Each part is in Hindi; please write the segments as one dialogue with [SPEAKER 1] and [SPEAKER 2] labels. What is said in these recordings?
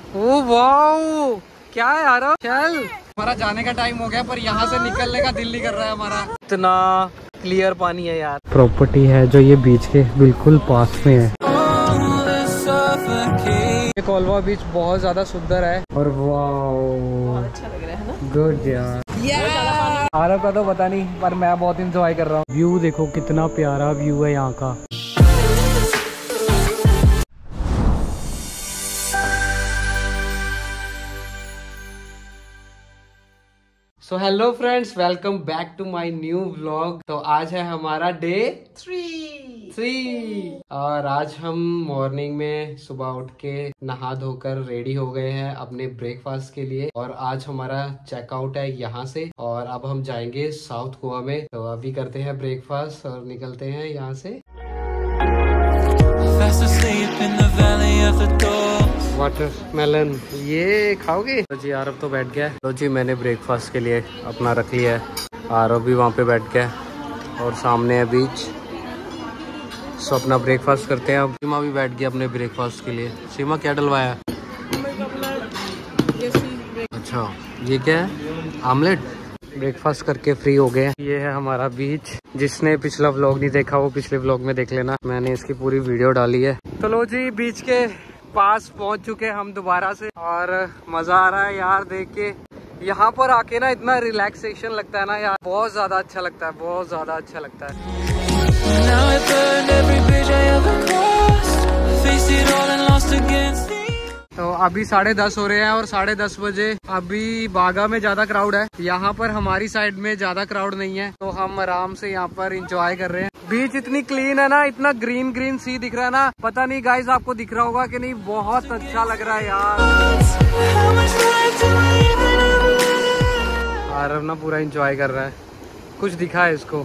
[SPEAKER 1] ओ वाओ, क्या है यार, चल। हमारा जाने का टाइम हो गया पर यहाँ से निकलने का दिल नहीं कर रहा है हमारा। इतना क्लियर पानी है यार। प्रॉपर्टी है जो ये बीच के बिल्कुल पास में है। कोलवा बीच बहुत ज्यादा सुंदर है और वाओ अच्छा लग रहा है ना। गुड यार। आरव का तो पता नहीं पर मैं बहुत इंजॉय कर रहा हूँ। व्यू देखो कितना प्यारा व्यू है यहाँ का। So hello friends, welcome back to my new vlog. तो आज है हमारा डे 3 और आज हम मॉर्निंग में सुबह उठ के नहा धोकर रेडी हो गए हैं अपने ब्रेकफास्ट के लिए। और आज हमारा चेकआउट है यहाँ से और अब हम जाएंगे साउथ गोवा में। तो अभी करते हैं ब्रेकफास्ट और निकलते हैं यहाँ से। वाटरमेलन ये खाओगे? तो जी आरव तो बैठ गया। तो जी मैंने ब्रेकफास्ट के लिए अपना रख लिया है। आरव भी वहाँ पे बैठ गया और सामने है बीच। सो अपना ब्रेकफास्ट करते हैं। अब सीमा भी बैठ गया अपने ब्रेकफास्ट के लिए। सीमा क्या डलवाया? अच्छा ये क्या है? आमलेट। ब्रेकफास्ट करके फ्री हो गए। ये है हमारा बीच। जिसने पिछला व्लॉग नहीं देखा वो पिछले व्लॉग में देख लेना, मैंने इसकी पूरी वीडियो डाली है। तो लो जी बीच के पास पहुंच चुके हम दोबारा से और मजा आ रहा है यार देख के। यहाँ पर आके ना इतना रिलैक्सेशन लगता है ना यार, बहुत ज्यादा अच्छा लगता है, बहुत ज्यादा अच्छा लगता है। तो अभी 10:30 हो रहे हैं और 10:30 बजे अभी बागा में ज्यादा क्राउड है। यहाँ पर हमारी साइड में ज्यादा क्राउड नहीं है तो हम आराम से यहाँ पर इंजॉय कर रहे हैं। बीच इतनी क्लीन है ना, इतना ग्रीन ग्रीन सी दिख रहा है ना। पता नहीं गाइस आपको दिख रहा होगा कि नहीं, बहुत अच्छा लग रहा है यार। आरव ना पूरा एंजॉय कर रहा है। कुछ दिखा है इसको।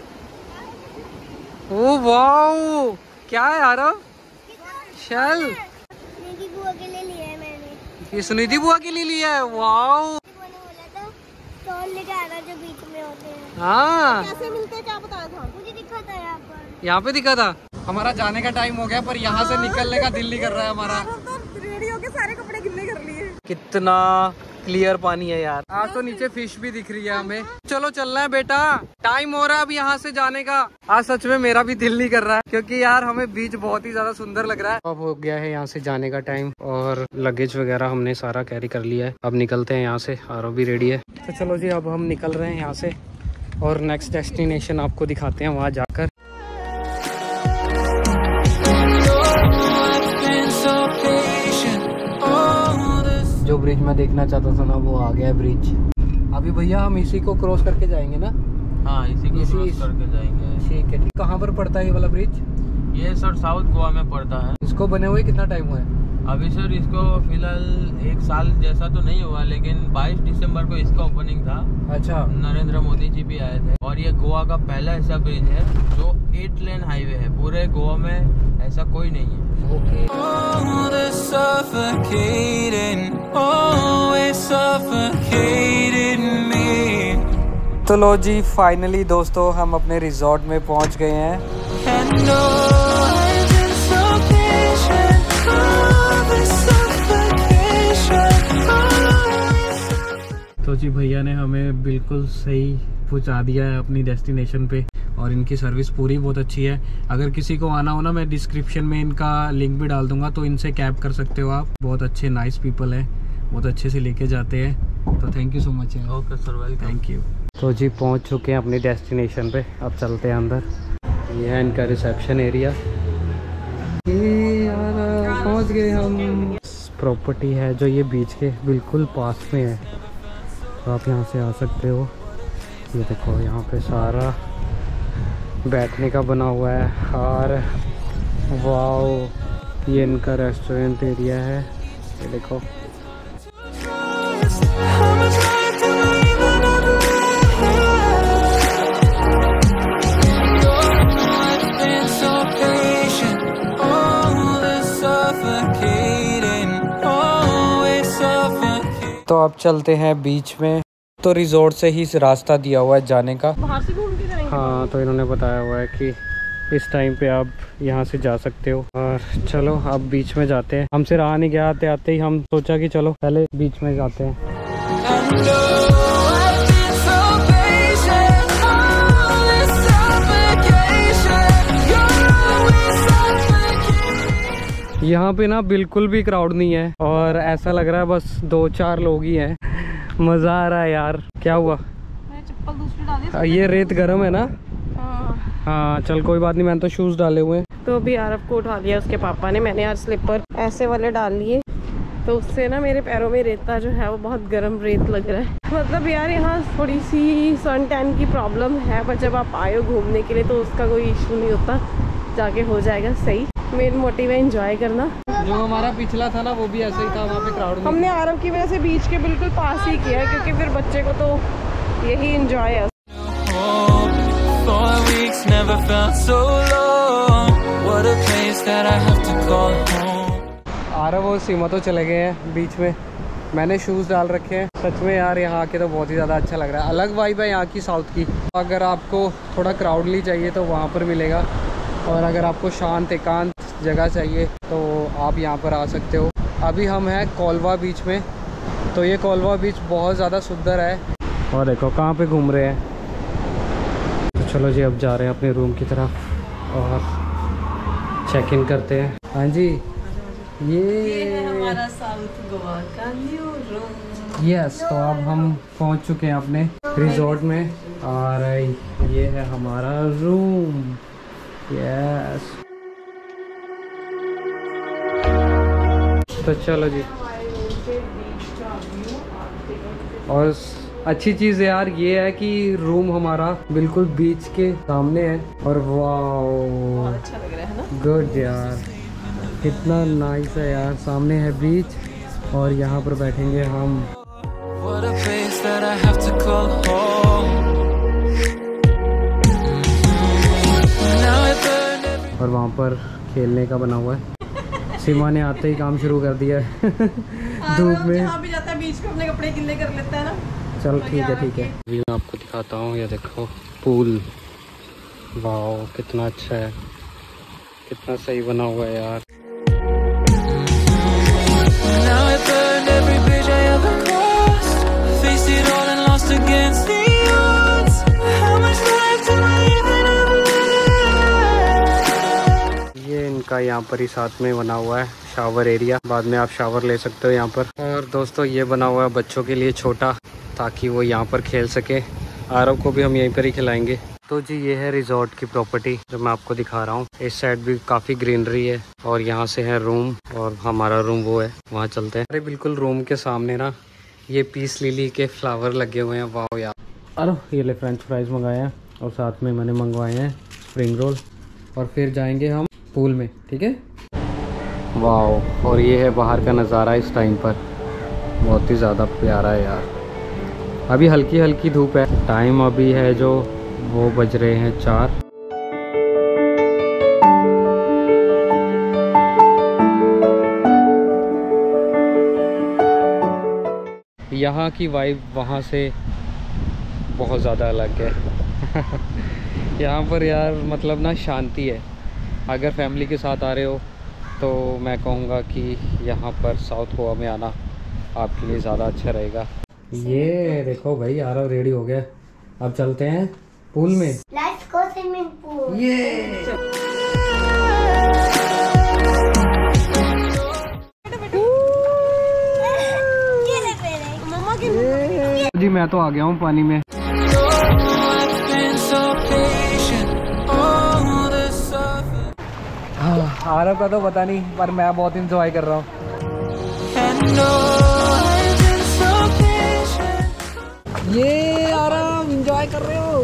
[SPEAKER 1] ओ वाओ, क्या है आरव? शेल बुआ के लिए लिया है मैंने। ये सुनिधि बुआ के लिए लिया है। वाओ बोला था स्टॉल लेके आना जो बीच में होते हैं। हाँ कैसे मिलते हैं क्या बताया था? मुझे दिखा था यहाँ पे दिखा था। हमारा जाने का टाइम हो गया पर यहाँ से निकलने का दिल नहीं कर रहा है हमारा। तो रेडी होके सारे कपड़े गिल्ले कर लिए। कितना क्लियर पानी है यार। आज तो नीचे फिश भी दिख रही है हमें। चलो चलना है बेटा, टाइम हो रहा है अब यहाँ से जाने का। आज सच में मेरा भी दिल नहीं कर रहा है क्योंकि यार हमें बीच बहुत ही ज्यादा सुंदर लग रहा है। अब हो गया है यहाँ से जाने का टाइम और लगेज वगैरह हमने सारा कैरी कर लिया है। अब निकलते हैं यहाँ से। आरव भी रेडी है। तो चलो जी अब हम निकल रहे हैं यहाँ से और नेक्स्ट डेस्टिनेशन आपको दिखाते हैं वहाँ जाकर। जो ब्रिज मैं देखना चाहता था ना वो आ गया है ब्रिज। अभी भैया हम इसी को क्रॉस करके जाएंगे ना? हाँ इसी को क्रॉस करके जाएंगे। ठीक है ठीक। कहाँ पर पड़ता है ये वाला ब्रिज?
[SPEAKER 2] ये सर साउथ गोवा में पड़ता है।
[SPEAKER 1] इसको बने हुए कितना टाइम हुआ है?
[SPEAKER 2] अभी सर इसको फिलहाल 1 साल जैसा तो नहीं हुआ लेकिन 22 दिसंबर को इसका ओपनिंग था। अच्छा। नरेंद्र मोदी जी भी आए थे और ये गोवा का पहला ऐसा ब्रिज है जो 8 लेन हाईवे है। पूरे गोवा में ऐसा कोई नहीं है। ओके। तो लो जी फाइनली दोस्तों हम अपने रिजॉर्ट में पहुंच गए हैं। तो जी भैया ने हमें बिल्कुल सही पहुंचा दिया है अपनी डेस्टिनेशन पे और इनकी सर्विस पूरी बहुत अच्छी है। अगर किसी को आना हो ना मैं डिस्क्रिप्शन में इनका लिंक भी डाल दूंगा तो इनसे कैब कर सकते हो आप। बहुत अच्छे नाइस पीपल हैं, बहुत अच्छे से लेके जाते हैं। तो thank you so much. Okay sir, welcome. Thank you. तो जी पहुंच चुके हैं अपनी डेस्टिनेशन पे। अब चलते हैं अंदर। ये है इनका रिसेप्शन एरिया। ये यार पहुंच गए हम। प्रॉपर्टी है जो ये बीच के बिल्कुल पास में है तो आप यहाँ से आ सकते हो। ये देखो यहाँ पे सारा बैठने का बना हुआ है और वाओ ये इनका रेस्टोरेंट एरिया है। ये देखो तो अब चलते हैं बीच में। तो रिजॉर्ट से ही रास्ता दिया हुआ है जाने का। बाहर से घूम के जाएंगे। हाँ तो इन्होंने बताया हुआ है कि इस टाइम पे आप यहाँ से जा सकते हो। और चलो अब बीच में जाते हैं। हमसे रहा नहीं गया, आते आते ही हम सोचा कि चलो पहले बीच में जाते हैं। यहाँ पे ना बिल्कुल भी क्राउड नहीं है और ऐसा लग रहा है बस 2-4 लोग ही हैं। मज़ा आ रहा है यार। क्या हुआ?
[SPEAKER 1] चप्पल दूसरी डाली।
[SPEAKER 2] ये रेत गर्म है ना? हाँ चल कोई बात नहीं, मैंने तो शूज़ डाले हुए हैं।
[SPEAKER 1] तो अभी आरव को उठा लिया उसके पापा ने। मैंने यार स्लीपर ऐसे वाले डाल लिए, तो उससे ना मेरे पैरों में रेता जो है वो बहुत गर्म रेत लग रहा है। मतलब यार यहाँ थोड़ी सी सन टैन की प्रॉब्लम है, पर जब आप आए हो घूमने के लिए तो उसका कोई इशू नहीं होता, जाके हो जाएगा सही। मेन मोटिव है एंजॉय करना।
[SPEAKER 2] जो हमारा पिछला था ना वो भी ऐसे ही था, वहाँ पे क्राउड।
[SPEAKER 1] हमने आरव की वजह से बीच के बिल्कुल पास ही किया है, क्योंकि फिर बच्चे को तो यही एंजॉय है।
[SPEAKER 2] आरव और सीमा तो चले गए हैं बीच में, मैंने शूज़ डाल रखे हैं। सच में यार यहाँ आके तो बहुत ही ज़्यादा अच्छा लग रहा है। अलग वाइब है यहाँ की साउथ की। अगर आपको थोड़ा क्राउडली चाहिए तो वहाँ पर मिलेगा, और अगर आपको शांत एकांत जगह चाहिए तो आप यहाँ पर आ सकते हो। अभी हम हैं कोलवा बीच में, तो ये कोलवा बीच बहुत ज़्यादा सुंदर है। और देखो कहाँ पे घूम रहे हैं। तो चलो जी अब जा रहे हैं अपने रूम की तरफ और चेक इन करते हैं। हाँ जी, ये
[SPEAKER 1] है हमारा साउथ गोवा का न्यू रूम।
[SPEAKER 2] यस, तो अब हम पहुँच चुके हैं अपने रिजॉर्ट में और ये है हमारा रूम। यस, तो चलो जी। और अच्छी चीज़ यार ये है कि रूम हमारा बिल्कुल बीच के सामने है। और वाह
[SPEAKER 1] अच्छा लग रहा है ना।
[SPEAKER 2] गुड यार, कितना नाइस है यार। सामने है बीच और यहाँ पर बैठेंगे हम। और वहाँ पर खेलने का बना हुआ है। सीमा ने आते ही काम शुरू कर दिया है धूप में।
[SPEAKER 1] जहाँ भी जाता है बीच में अपने कपड़े गिल्ले कर लेता है ना।
[SPEAKER 2] चलो ठीक है ठीक है। अभी मैं आपको दिखाता हूँ, ये देखो पूल। वाह कितना अच्छा है, कितना सही बना हुआ है यार। ये इनका यहाँ पर ही साथ में बना हुआ है शावर एरिया, बाद में आप शावर ले सकते हो यहाँ पर। और दोस्तों ये बना हुआ है बच्चों के लिए छोटा, ताकि वो यहाँ पर खेल सके। आरव को भी हम यहीं पर ही खिलाएंगे। तो जी ये है रिजॉर्ट की प्रॉपर्टी जो मैं आपको दिखा रहा हूँ। इस साइड भी काफ़ी ग्रीनरी है और यहाँ से है रूम, और हमारा रूम वो है, वहाँ चलते हैं। अरे बिल्कुल रूम के सामने ना ये पीस लिली के फ्लावर लगे हुए हैं। वाह यार। अरे ये ले फ्रेंच फ्राइज मंगाए हैं और साथ में मैंने मंगवाए हैं स्प्रिंग रोल। और फिर जाएंगे हम पूल में, ठीक है। वाह, और ये है बाहर का नज़ारा इस टाइम पर, बहुत ही ज़्यादा प्यारा है यार। अभी हल्की हल्की धूप है। टाइम अभी है जो वो बज रहे हैं 4। यहाँ की वाइब वहाँ से बहुत ज़्यादा अलग है यहाँ पर यार मतलब ना शांति है। अगर फैमिली के साथ आ रहे हो तो मैं कहूँगा कि यहाँ पर साउथ गोवा में आना आपके लिए ज़्यादा अच्छा रहेगा। ये देखो भाई आरव रेडी हो गया, अब चलते हैं पूल में।
[SPEAKER 3] Let's go swimming pool.
[SPEAKER 1] मम्मा के
[SPEAKER 2] जी मैं तो आ गया हूँ पानी में। आरव का तो पता नहीं, पर मैं बहुत इंजॉय कर रहा हूँ। ये आरव इंजॉय कर रहे हो।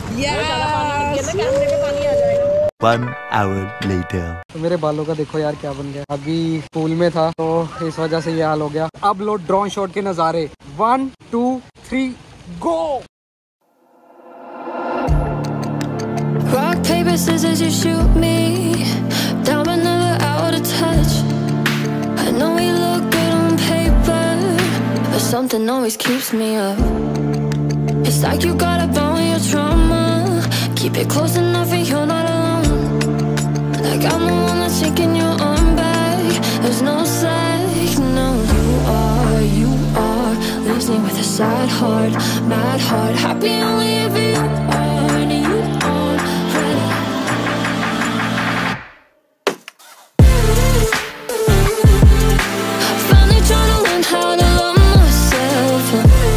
[SPEAKER 4] One hour later.
[SPEAKER 2] तो मेरे बालों का देखो यार क्या बन गया। अभी पूल में था तो इस वजह से ये हाल हो गया। अब लो ड्रोन शॉट के नज़ारे। 1 2 3 go.
[SPEAKER 5] Rock, paper, scissors, you shoot me down but never out of touch. I know we look good on paper, but something always keeps me up. It's like you got a bone with your trauma. Keep it close enough and you're not alone. like I'm the one that's taking your arm back. There's no slack, no. You are leaves me with a sad heart, mad heart. Happy only if you are, and you aren't ready. Finally trying to learn how to love myself.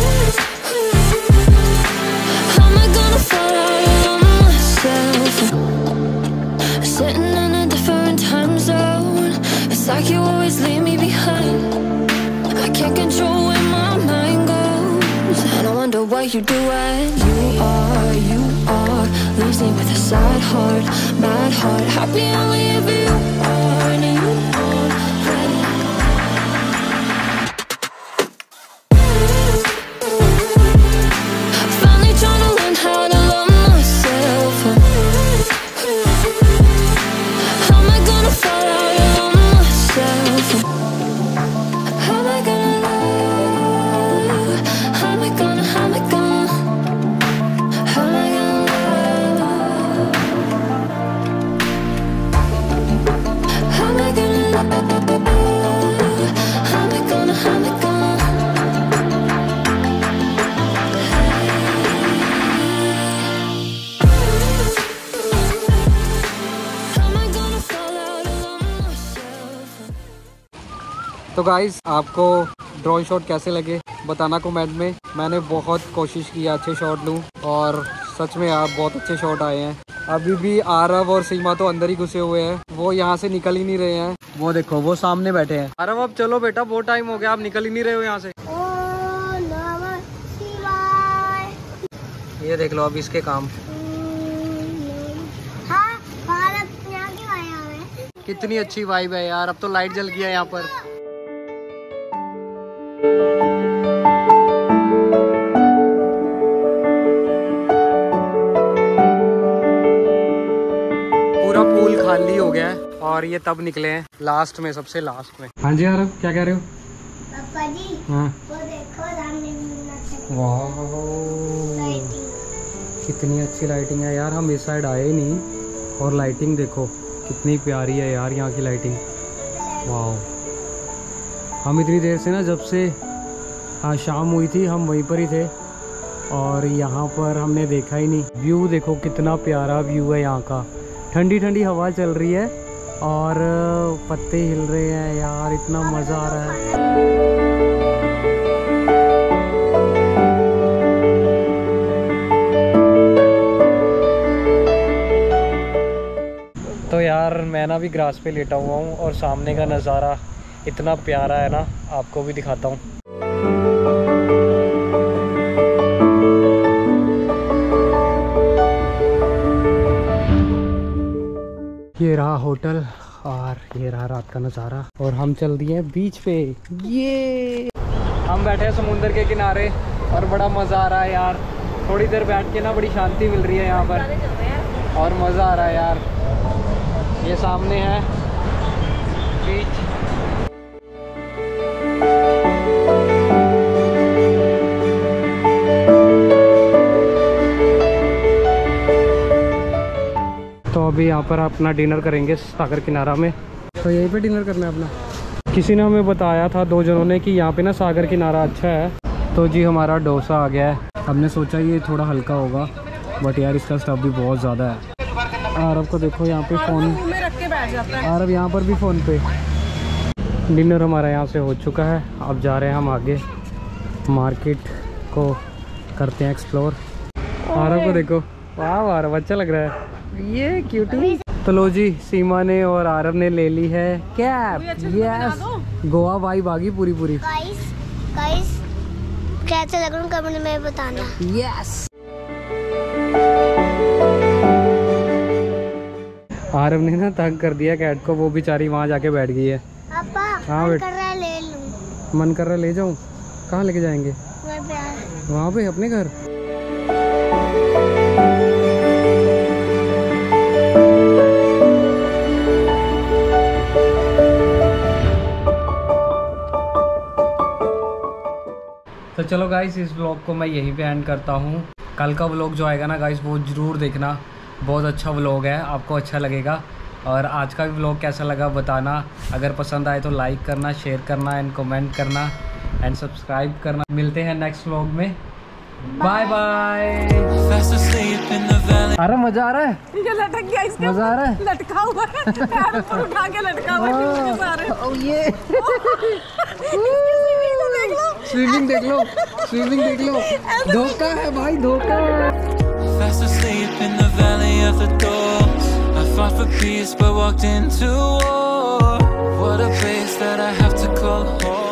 [SPEAKER 5] How am I gonna fall out of love myself? Sitting in a different time zone. It's like you always leave me behind. I can't control where my mind goes, and I wonder what you do when you are leaves me with a sad heart, mad heart. Happy only if you are, and you aren't ready. Finally trying to learn how to love myself. How am I gonna fall out of love myself? How am I gonna love? How am I gonna, how am I gonna, how am I gonna love? How am I gonna love? How am I gonna, how am I gonna? How am I gonna fall out of love myself?
[SPEAKER 2] तो गाइस आपको ड्रोन शॉट कैसे लगे बताना कमेंट में। मैंने बहुत कोशिश की अच्छे शॉट लूं और सच में आप बहुत अच्छे शॉट आए हैं। अभी भी आरव और सीमा तो अंदर ही घुसे हुए हैं, वो यहाँ से निकल ही नहीं रहे हैं। वो देखो वो सामने बैठे हैं। आरव अब चलो बेटा, बहुत टाइम हो गया, आप निकल ही नहीं रहे हो यहाँ से।
[SPEAKER 3] ओम नमः शिवाय।
[SPEAKER 2] ये देख लो अब इसके काम।
[SPEAKER 3] हाँ, भारत यहाँ क्यों आया है?
[SPEAKER 2] कितनी अच्छी वाइब है यार। अब तो लाइट जल गया यहाँ पर। पूरा पूल खाली हो गया है और ये तब निकले हैं लास्ट में, सबसे लास्ट में। हाँ जी आरव क्या कह रहे हो?
[SPEAKER 3] पापा जी,
[SPEAKER 2] हाँ
[SPEAKER 3] वो देखो सामने
[SPEAKER 2] वाह कितनी अच्छी लाइटिंग है यार। हम इस साइड आए ही नहीं और लाइटिंग देखो कितनी प्यारी है यार यहाँ की लाइटिंग। वाह हम इतनी देर से ना, जब से शाम हुई थी हम वहीं पर ही थे और यहाँ पर हमने देखा ही नहीं। व्यू देखो कितना प्यारा व्यू है यहाँ का। ठंडी ठंडी हवा चल रही है और पत्ते हिल रहे हैं यार, इतना मज़ा आ रहा है। तो यार मैं ना भी ग्रास पे लेटा हुआ हूँ और सामने का नज़ारा इतना प्यारा है ना, आपको भी दिखाता हूँ। ये रहा होटल और ये रहा रात का नज़ारा और हम चल दिए हैं बीच पे। ये हम बैठे हैं समुंदर के किनारे और बड़ा मज़ा आ रहा है यार। थोड़ी देर बैठ के ना बड़ी शांति मिल रही है यहाँ पर और मज़ा आ रहा है यार। ये सामने है बीच। तो अभी यहाँ पर अपना डिनर करेंगे सागर किनारा में। तो यहीं पे डिनर करना है अपना। किसी ने हमें बताया था, दो जनों ने, कि यहाँ पे ना सागर किनारा अच्छा है। तो जी हमारा डोसा आ गया है। हमने सोचा ये थोड़ा हल्का होगा बट यार इसका स्टफ भी बहुत ज़्यादा है। आरव को देखो यहाँ पे फ़ोन में रख के बैठ जाता है। आरव यहाँ पर भी फ़ोन पे। डिनर हमारा यहाँ से हो चुका है। अब जा रहे हैं हम आगे मार्केट को करते हैं एक्सप्लोर। आरव को देखो, वाह आरव अच्छा लग रहा है, ये क्यूटी। तो लो जी सीमा ने और आरव ने ले ली है कैब। यस गोवा वाइब आ गई पूरी पूरी।
[SPEAKER 3] गाइस कैसे लग रहा हूँ कमेंट में बताना।
[SPEAKER 2] यस आरव ने ना तंग कर दिया कैट को, वो बेचारी वहाँ जाके बैठ गई है।
[SPEAKER 3] पापा
[SPEAKER 2] हाँ
[SPEAKER 3] मन
[SPEAKER 2] बेटा,
[SPEAKER 3] कर रहा है ले लूँ।
[SPEAKER 2] मन कर रहा है ले जाऊँ। कहाँ लेके जाएंगे? वहाँ पे अपने घर। तो चलो गाइस इस व्लॉग को मैं यहीं पे एंड करता हूँ। कल का व्लॉग जो आएगा ना गाइस वो ज़रूर देखना, बहुत अच्छा व्लॉग है, आपको अच्छा लगेगा। और आज का भी व्लॉग कैसा लगा बताना। अगर पसंद आए तो लाइक करना, शेयर करना एंड कमेंट करना एंड सब्सक्राइब करना। मिलते हैं नेक्स्ट व्लॉग में। Bye bye. अरे मजा आ रहा है,
[SPEAKER 1] ये लटक गया इसके,
[SPEAKER 2] मजा आ रहा है,
[SPEAKER 1] लटका हुआ है, पैर ऊपर उठा के लटका हुआ है।
[SPEAKER 2] ये स्विमिंग देख लो, स्विमिंग देख लो। धोखा है भाई, धोखा है।
[SPEAKER 6] Fast asleep in the valley of the doors. I fought for peace but walked into war. What a place that I have to call home.